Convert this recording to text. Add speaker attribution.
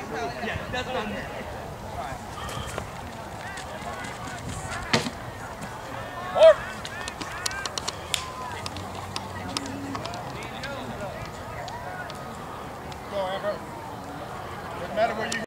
Speaker 1: Yeah, that's what I'm there.
Speaker 2: Go, Amber. Doesn't matter where you